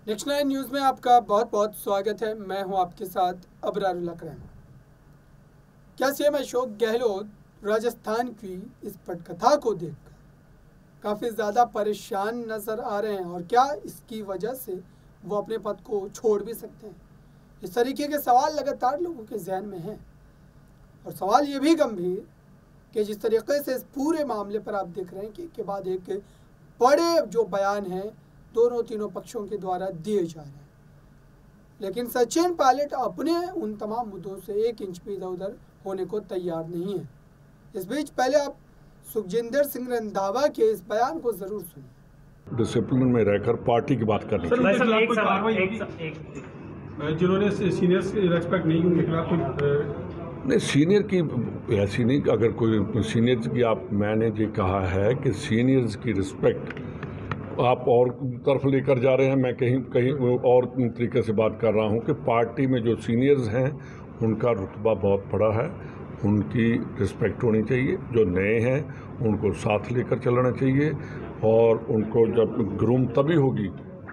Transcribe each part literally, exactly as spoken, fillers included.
Next nine news में आपका बहुत बहुत स्वागत है। मैं हूं आपके साथ अबरारुल अकरम। क्या सीएम अशोक गहलोत राजस्थान की इस पटकथा को देखकर काफ़ी ज़्यादा परेशान नज़र आ रहे हैं और क्या इसकी वजह से वो अपने पद को छोड़ भी सकते हैं? इस तरीके के सवाल लगातार लोगों के जहन में हैं और सवाल ये भी गंभीर कि जिस तरीके से इस पूरे मामले पर आप देख रहे हैं कि के बाद एक बड़े जो बयान हैं दोनों तीनों पक्षों के द्वारा दिए जा रहे हैं, लेकिन सचिन पायलट अपने उन तमाम मुद्दों से एक इंच भी इधर उधर होने को तैयार नहीं है। इस बीच पहले आप सुखजिंदर सिंह रंधावा के इस बयान को जरूर सुनिए। डिसिप्लिन में रहकर पार्टी की बात करनी चाहिए। जिन्होंने सीनियर्स की रिस्पेक्ट नहीं उनके खिलाफ नहीं, सीनियर की ऐसी नहीं, अगर कोई सीनियर्स की आप मैंने ये कहा है कि सीनियर्स की रिस्पेक्ट आप और तरफ लेकर जा रहे हैं। मैं कहीं कहीं और तरीके से बात कर रहा हूं कि पार्टी में जो सीनियर्स हैं उनका रुतबा बहुत बड़ा है, उनकी रिस्पेक्ट होनी चाहिए। जो नए हैं उनको साथ लेकर चलना चाहिए और उनको जब ग्रूम तभी होगी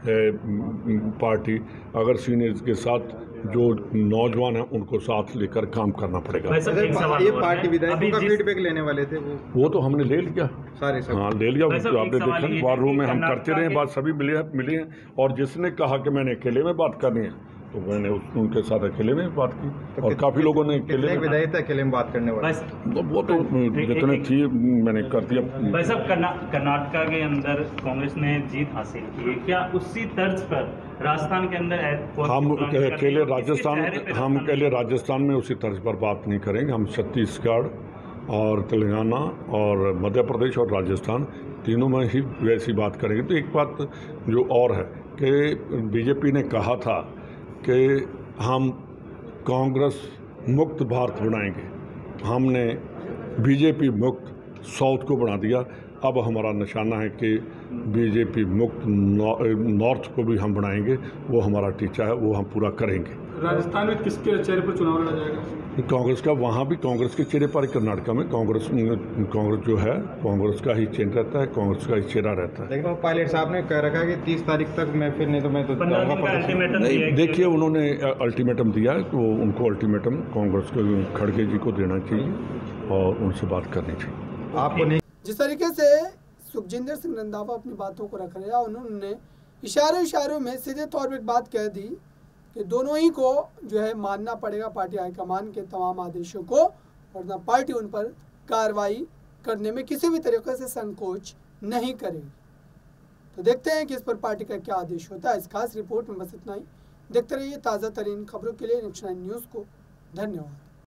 पार्टी अगर सीनियर्स के साथ जो नौजवान हैं उनको साथ लेकर काम करना पड़ेगा। ये पार्टी विधायकों का फीडबैक लेने वाले थे वो वो तो हमने ले लिया सारे सब। हाँ ले लिया। आपने देखा वार रूम में हम करते रहे, बात सभी मिले मिली हैं और जिसने कहा कि मैंने अकेले में बात करनी है तो मैंने उनके साथ अकेले में बात की तो और काफी लोगों ने अकेले में विधायक थे अकेले में बात करने वाले तो वो तो जितने थी मैंने कर दिया। भाई साहब, कर्नाटका के अंदर कांग्रेस ने जीत हासिल की है, क्या उसी तर्ज पर राजस्थान के अंदर हम अकेले राजस्थान हम अकेले राजस्थान में उसी तर्ज पर बात नहीं करेंगे। हम छत्तीसगढ़ और तेलंगाना और मध्य प्रदेश और राजस्थान तीनों में ही वैसी बात करेंगे। तो एक बात जो और है कि बीजेपी ने कहा था कि हम कांग्रेस मुक्त भारत बनाएंगे, हमने बीजेपी मुक्त साउथ को बना दिया। अब हमारा निशाना है कि बीजेपी मुक्त नॉर्थ को भी हम बनाएंगे, वो हमारा टीचा है, वो हम पूरा करेंगे। राजस्थान में किसके चेहरे पर चुनाव लड़ा जाएगा? कांग्रेस का, वहाँ भी कांग्रेस के चेहरे पर। कर्नाटका में कांग्रेस कांग्रेस जो है कांग्रेस का ही चिन्ह रहता है, कांग्रेस का ही चेहरा रहता है। लेकिन पायलट साहब ने कह रखा है कि तीस तारीख तक मैं फिर नहीं तो मैं तो नहीं, देखिए उन्होंने अल्टीमेटम दिया है तो उनको अल्टीमेटम कांग्रेस को खड़गे जी को देना चाहिए और उनसे बात करनी चाहिए। आपको नहीं जिस तरीके से सुखजिंदर सिंह रंधावा अपनी बातों को रख रहे हैं, उन्होंने इशारों इशारों में सीधे तौर पर बात कह दी कि दोनों ही को जो है मानना पड़ेगा पार्टी हाईकमान के तमाम आदेशों को, वरना पार्टी उन पर कार्रवाई करने में किसी भी तरीके से संकोच नहीं करेगी। तो देखते हैं कि इस पर पार्टी का क्या आदेश होता है। इस खास रिपोर्ट में बस इतना ही। देखते रहिए ताज़ा तरीन खबरों के लिए नेक्स्ट नाइन न्यूज़ को। धन्यवाद।